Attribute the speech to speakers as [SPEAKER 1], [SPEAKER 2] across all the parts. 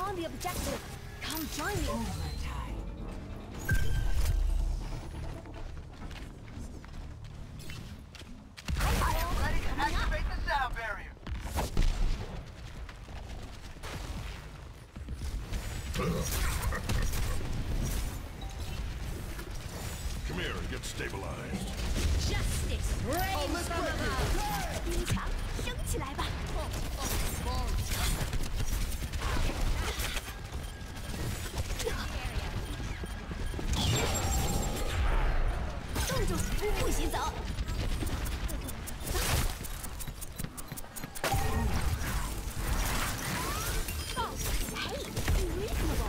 [SPEAKER 1] on the objective. Come join me.
[SPEAKER 2] Overtime.
[SPEAKER 3] I am ready to activate the sound barrier.
[SPEAKER 4] Come here and get stabilized.
[SPEAKER 1] Justice reigns from above. 冰墙升起来吧。冻住，不许走。Hey, reasonable.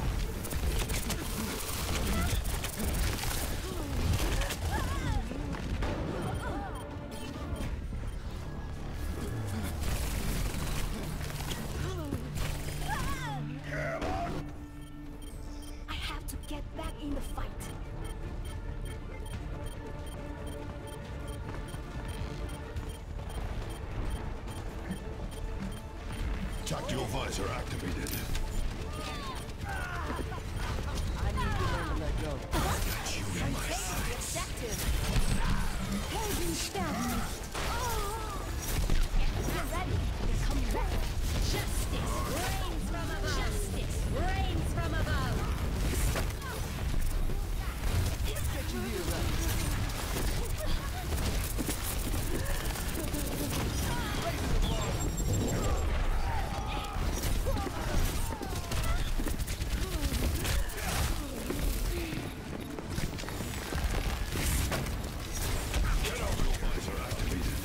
[SPEAKER 1] I have to get back in the fight.
[SPEAKER 4] Tactical visor activated.
[SPEAKER 5] I need to learn to let go.
[SPEAKER 4] Got you in my sights.
[SPEAKER 1] Objective. Heldenstern. Get ready. They're coming back. Justice reigns from above. Justice reigns from above.
[SPEAKER 5] Get you here, right?
[SPEAKER 4] Tactical visor activated.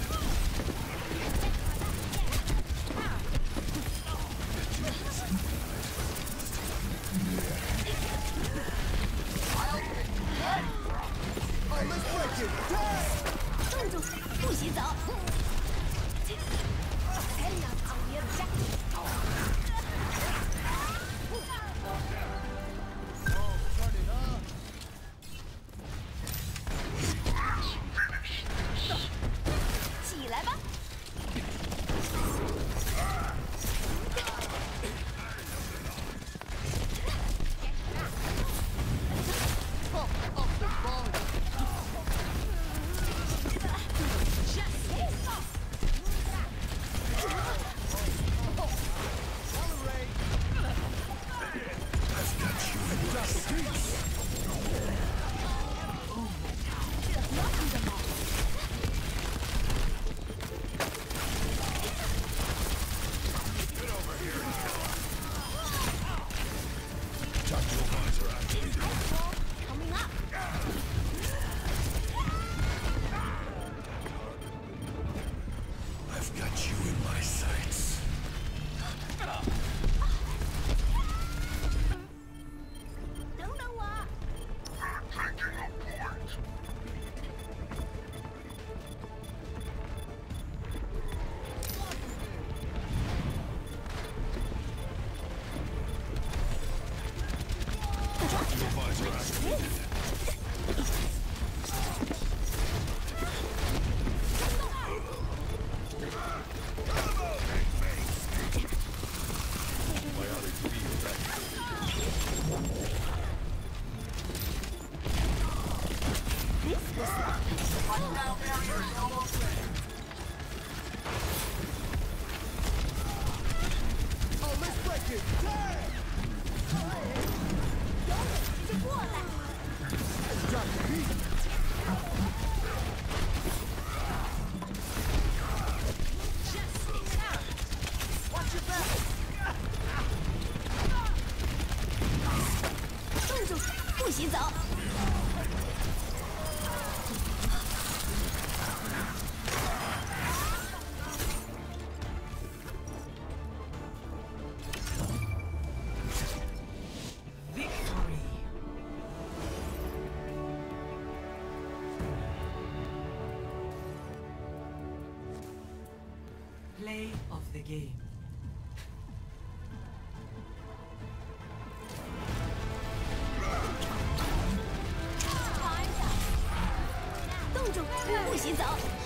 [SPEAKER 5] Oh, let's break it! Damn!
[SPEAKER 1] 冻住，不许走。Setting up on the objective.
[SPEAKER 5] Oh, turn it up!
[SPEAKER 1] 起来吧。
[SPEAKER 5] Up the ball! Accelerate!
[SPEAKER 4] I've got you in my sights. Get over here. Tactical visor activated.
[SPEAKER 1] Coming up.
[SPEAKER 4] I've got you in my sights.
[SPEAKER 1] Don't know what.
[SPEAKER 4] Taking a point. Tactical visor activated. Biotic field activated.
[SPEAKER 1] This was
[SPEAKER 3] My sound barrier is almost ready.
[SPEAKER 5] Oh, let's break it! Damn!
[SPEAKER 1] 就过来。
[SPEAKER 5] Let's drop the beat! Watch your back!
[SPEAKER 1] 冻住，不许走。
[SPEAKER 2] Victory. Play of the game.
[SPEAKER 1] 冻住，不许走。